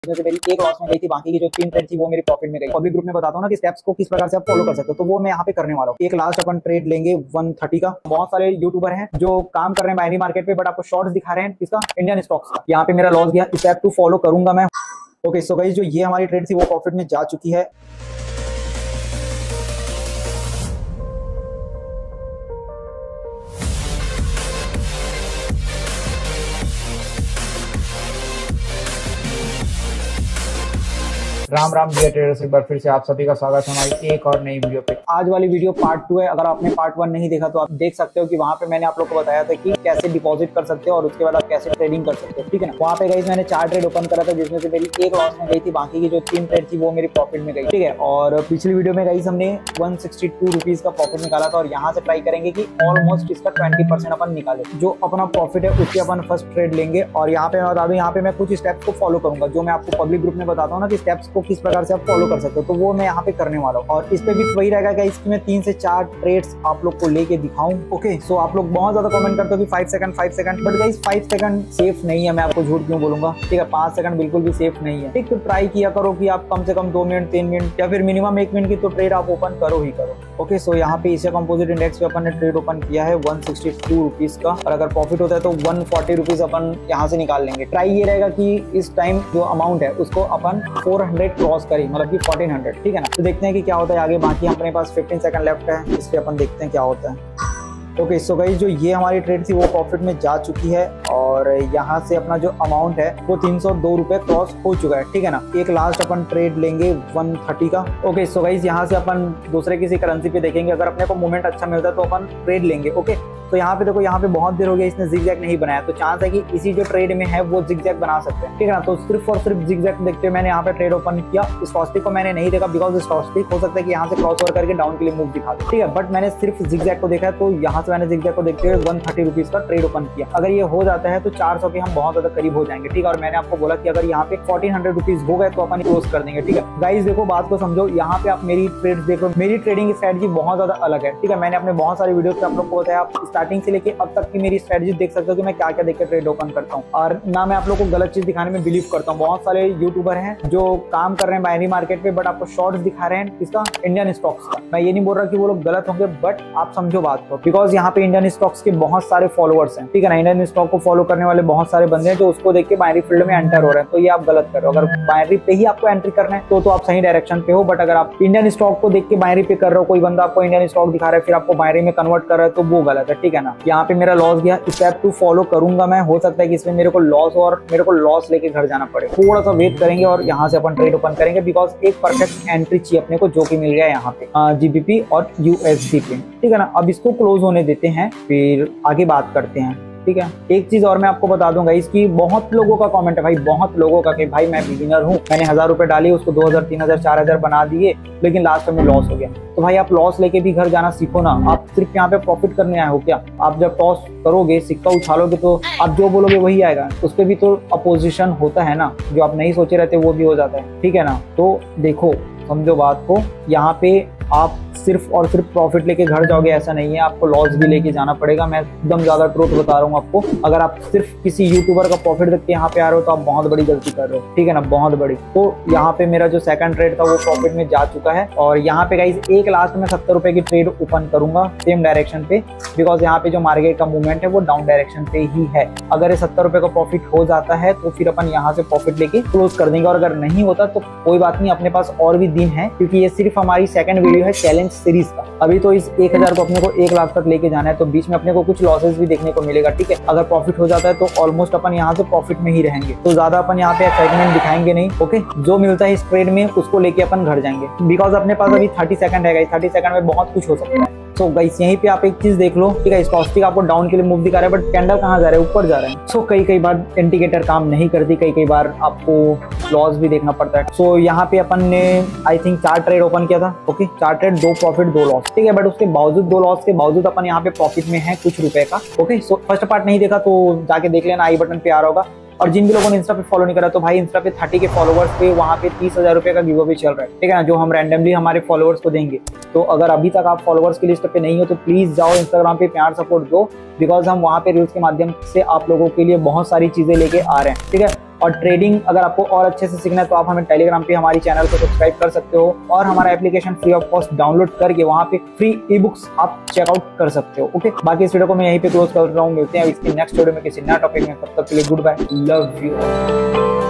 इसमें से मेरी एक लॉस में गई थी, बाकी की जो 3 ट्रेड थी वो मेरी प्रॉफिट में गई। पब्लिक ग्रुप में बताता हूँ ना कि स्टेप्स को किस प्रकार से आप फॉलो कर सकते हो, तो वो मैं यहाँ पे करने वाला हूँ। एक लास्ट अपन ट्रेड लेंगे 130 का। बहुत सारे यूट्यूबर हैं जो काम कर रहे हैं बाइनरी मार्केट पे, बट आपको शॉर्ट्स दिखा रहे हैं किसका, इंडियन स्टॉक्स का। यहाँ पे मेरा लॉस गया, स्टेप 2 फॉलो करूंगा मैं। ओके सो गाइस, जो ये हमारी ट्रेड थी वो प्रॉफिट में जा चुकी है। राम राम डियर ट्रेडर्स, एक बार फिर से आप सभी का स्वागत है हमारी एक और नई वीडियो पे। आज वाली वीडियो पार्ट 2 है। अगर आपने पार्ट 1 नहीं देखा तो आप देख सकते हो कि वहां पे मैंने आप लोग को बताया था कि कैसे डिपॉजिट कर सकते हो और उसके बाद आप कैसे ट्रेडिंग कर सकते हो, ठीक है ना। वहाँ पे गाइस मैंने 4 ट्रेड ओपन करा था, जिसमें से मेरी एक लॉस में गई थी, बाकी की जो 3 ट्रेड थी वो मेरी प्रॉफिट में गई, ठीक है। और पिछली वीडियो में गाइस हमने 162 रुपीज का प्रॉफिट निकाला था, और यहाँ से ट्राई करेंगे कि ऑलमोस्ट इसका 20% अपन निकाले। जो अपना प्रॉफिट है उसके अपन फर्स्ट ट्रेड लेंगे। और यहाँ पे मैं बता दूं, यहाँ पे मैं कुछ स्टेप्स को फॉलो करूंगा, जो मैं आपको पब्लिक ग्रुप में बताता हूँ ना कि स्टेप्स को किस प्रकार से आप फॉलो कर सकते हो, तो वो मैं यहाँ पे करने वाला हूँ। और इस पे भी वही रहेगा कि इसकी मैं 3 से 4 ट्रेड्स आप लोग को लेके दिखाऊं। ओके सो आप लोग बहुत ज्यादा कमेंट करते हो कि 5 second, but guys 5 second safe नहीं है। मैं आपको झूठ क्यों बोलूंगा, ठीक है। 5 सेकंड बिल्कुल भी सेफ नहीं है, ठीक। तो ट्राई किया करो कि आप कम से कम 2 मिनट 3 मिनट या फिर मिनिमम 1 मिनट की तो ट्रेड आप ओपन करो ही करो। ओके सो यहाँ पे एशिया कंपोजिट इंडेक्स पे अपन ने ट्रेड ओपन किया है 162 रुपीज का, और अगर प्रॉफिट होता है तो 140 रुपीज अपन यहाँ से निकाल लेंगे। ट्राई ये रहेगा कि इस टाइम जो अमाउंट है उसको अपन 400 क्रॉस करें, मतलब कि 1400, ठीक है ना। तो देखते हैं कि क्या होता है आगे। बाकी अपने पास 15 सेकंड लेफ्ट है, इस पे अपन देखते हैं क्या होता है। ओके सो गाइस, जो ये हमारी ट्रेड थी वो प्रॉफिट में जा चुकी है, और यहाँ से अपना जो अमाउंट है वो 302 रुपए क्रॉस हो चुका है, ठीक है ना। एक लास्ट अपन ट्रेड लेंगे 130 का। ओके सो गाइस, यहाँ से अपन दूसरे किसी करेंसी पे देखेंगे, अगर अपने को मोमेंट अच्छा मिलता है तो अपन ट्रेड लेंगे। ओके तो यहाँ पे देखो, यहाँ पे बहुत देर हो गया इसने जिगजैग नहीं बनाया, तो चांस है कि इसी जो ट्रेड में है वो जिगजैग बना सकते हैं, ठीक है ना। तो सिर्फ और सिर्फ जिगजैग देखते हुए मैंने यहाँ पे ट्रेड ओपन किया। स्टॉक्स्टिक को मैंने नहीं देखा, बिकॉज स्टॉक्स्टिक हो सकता है कि यहाँ से क्रॉस ओवर करके डाउन के लिए मूव दिखा दे, ठीक है। बट मैंने सिर्फ जिगजैग को देखा है, तो यहाँ से मैंने जिगजैग को देखते हुए 130 रुपीज का ट्रेड ओपन किया। अगर ये हो जाता है तो 400 के हम बहुत ज्यादा करीब हो जाएंगे, ठीक है। और मैंने आपको बोला कि अगर यहाँ पे 1400 रुपीज हो गए तो अपन क्लोज कर देंगे, ठीक है। गाइस देखो, बात को समझो, यहाँ पे आप मेरी ट्रेड देखो, मेरी ट्रेडिंग स्ट्रेटजी बहुत ज्यादा अलग है, ठीक है। मैंने अपने बहुत सारे वीडियो पे आप लोग को बताया, आप स्टार्टिंग से लेके अब तक की मेरी स्ट्रेटजी देख सकते हो कि मैं क्या क्या देख के ट्रेड ओपन करता हूँ, और ना मैं आप लोग को गलत चीज दिखाने में बिलीव करता हूँ। बहुत सारे यूट्यूबर हैं जो काम कर रहे हैं बाइनरी मार्केट पे, बट आपको शॉर्ट्स दिखा रहे हैं किसका, इंडियन स्टॉक्स का। मैं ये नहीं बोल रहा कि वो लोग गलत होंगे, बट आप समझो बात को, बिकॉज यहाँ पे इंडियन स्टॉक्स के बहुत सारे फॉलोअर्स हैं, ठीक है ना। इंडियन स्टॉक को फॉलो करने वाले बहुत सारे बंदे हैं जो उसको देख के बाइनरी फील्ड में एंटर हो रहे हैं, तो ये आप गलत कर रहे हो। अगर बाइनरी पे ही आपको एंट्री करना है तो आप सही डायरेक्शन पे हो, बट अगर आप इंडियन स्टॉक को देख के बाइनरी पे कर रहे हो, कोई बंदा आपको इंडियन स्टॉक दिखा रहा है फिर आपको बाइनरी में कन्वर्ट कर रहा है, तो वो गलत है, ठीक है ना। यहाँ पे मेरा लॉस गया, स्टेप 2 फॉलो करूंगा मैं। हो सकता है कि इसमें मेरे को लॉस लेके घर जाना पड़े, थोड़ा सा वेट करेंगे और यहाँ से अपन ट्रेड ओपन करेंगे, बिकॉज एक परफेक्ट एंट्री चाहिए अपने को, जो कि मिल गया यहाँ पे जीबीपी और यूएसडी पे, ठीक है ना। अब इसको क्लोज होने देते हैं, फिर आगे बात करते हैं, ठीक है। एक चीज और मैं आपको बता दूंगा, इसकी बहुत लोगों का कमेंट है भाई, बहुत लोगों का कि भाई मैं बिगिनर हूँ, मैंने 1000 रुपए डाली, उसको 2000 3000 4000 बना दिए, लेकिन लास्ट में लॉस हो गया। तो भाई आप लॉस लेके भी घर जाना सीखो ना, आप सिर्फ यहाँ पे प्रॉफिट करने आए हो क्या? आप जब टॉस करोगे, सिक्का उछालोगे, तो आप जो बोलोगे वही आएगा, उस पर भी तो अपोजिशन होता है ना, जो आप नहीं सोचे रहते वो भी हो जाता है, ठीक है ना। तो देखो, समझो बात को, यहाँ पे आप सिर्फ और सिर्फ प्रॉफिट लेके घर जाओगे ऐसा नहीं है, आपको लॉस भी लेके जाना पड़ेगा। मैं एकदम ज्यादा ट्रूथ बता रहा हूँ आपको। अगर आप सिर्फ किसी यूट्यूबर का प्रॉफिट देख के यहाँ पे आ रहे हो तो आप बहुत बड़ी गलती कर रहे हो, ठीक है ना, बहुत बड़ी। तो यहाँ पे मेरा जो सेकंड ट्रेड था वो प्रॉफिट में जा चुका है, और यहाँ पे गाइस एक लास्ट में 70 रुपए की ट्रेड ओपन करूंगा सेम डायरेक्शन पे, बिकॉज यहाँ पे जो मार्केट का मूवमेंट है वो डाउन डायरेक्शन पे ही है। अगर ये 70 रुपए का प्रॉफिट हो जाता है तो फिर अपन यहाँ से प्रॉफिट लेके क्लोज कर देंगे, और अगर नहीं होता तो कोई बात नहीं, अपने पास और भी दिन है, क्योंकि ये सिर्फ हमारी सेकंड वीडियो है चैलेंज सीरीज का। अभी तो इस 1000 को अपने को 1 लाख तक लेके जाना है, तो बीच में अपने को कुछ लॉसेस भी देखने को मिलेगा, ठीक है। अगर प्रॉफिट हो जाता है तो ऑलमोस्ट अपन यहाँ से प्रॉफिट में ही रहेंगे, तो ज्यादा अपन यहाँ पे एक्साइटमेंट दिखाएंगे नहीं। ओके, जो मिलता है इस ट्रेड में उसको लेके अपन घर जाएंगे, बिकॉज अपने पास अभी 30 सेकंड है, 30 सेकंड में बहुत कुछ हो सकता है। सो गाइस, यहीं पे आप एक चीज देख लो, ठीक है, स्टॉक्स्टिक आपको डाउन के लिए मूव दिखा रहा है, बट कैंडल कहाँ जा रहा है, ऊपर जा रहा है। सो कई बार इंडिकेटर काम नहीं करती, कई बार आपको लॉस भी देखना पड़ता है। सो यहाँ पे अपन ने आई थिंक 4 ट्रेड ओपन किया था। ओके, 4 ट्रेड, 2 प्रॉफिट 2 लॉस, ठीक है। बट उसके बावजूद 2 लॉस के बावजूद अपन यहाँ पे प्रॉफिट में है कुछ रुपए का। ओके, सो फर्स्ट पार्ट नहीं देखा तो जाके देख लेना, आई बटन पे आ रहा होगा। और जिन भी लोगों ने इंस्टा पे फॉलो नहीं करा, तो भाई इंस्टा पे 30 के फॉलोवर्स पे वहाँ पे 30,000 रुपए का गिव अवे चल रहा है, ठीक है ना, जो हम रैंडमली हमारे फॉलोवर्स को देंगे। तो अगर अभी तक आप फॉलोवर्स की लिस्ट पे नहीं हो तो प्लीज जाओ इंस्टाग्राम पे, प्यार सपोर्ट दो, बिकॉज हम वहाँ पे रील्स के माध्यम से आप लोगों के लिए बहुत सारी चीजें लेके आ रहे हैं, ठीक है। और ट्रेडिंग अगर आपको और अच्छे से सीखना है तो आप हमें टेलीग्राम पे हमारी चैनल को सब्सक्राइब कर सकते हो और हमारा application free of cost download करके वहाँ पे फ्री ई बुक्स आप चेकआउट कर सकते हो। ओके, बाकी इस वीडियो को मैं यहीं पे क्लोज कर रहा हूँ। मिलते हैं इसके नेक्स्ट वीडियो में किसी नया टॉपिक में, तब तक के लिए गुड बाय, लव यू।